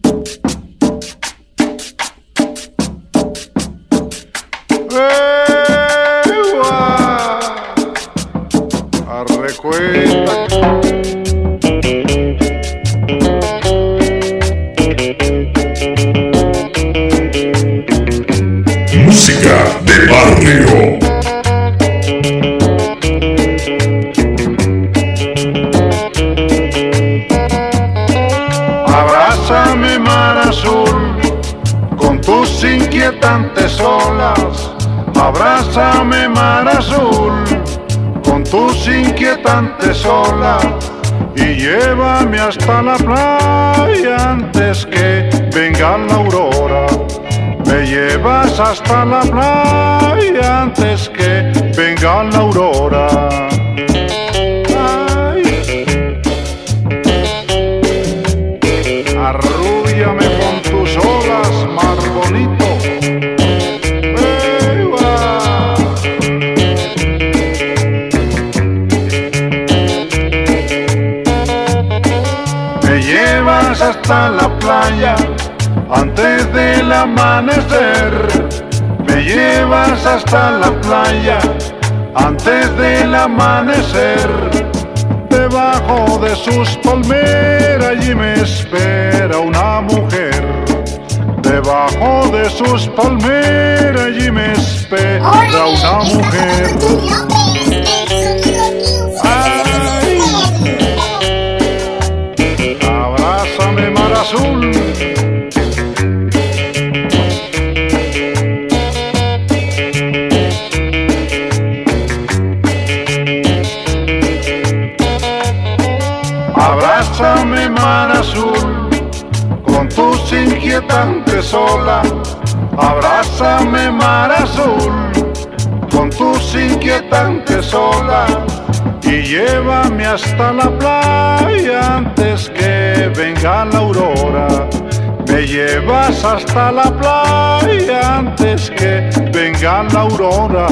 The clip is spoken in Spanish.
Arrecuenta. Música de barrio. Abrázame, mar azul, con tus inquietantes olas. Abrázame, mar azul, con tus inquietantes olas, y llévame hasta la playa antes que venga la aurora. Me llevas hasta la playa antes que venga la aurora. Arrúllame con tus olas, mar bonito. Me llevas hasta la playa antes del amanecer. Me llevas hasta la playa antes del amanecer. Debajo de sus palmeras allí me espera una mujer. Debajo de sus palmeras allí me espera una mujer. Ay, abrázame, mar azul. Abrázame, mar azul, con tus inquietantes olas. Abrázame, mar azul, con tus inquietantes olas, y llévame hasta la playa antes que venga la aurora. Me llevas hasta la playa antes que venga la aurora.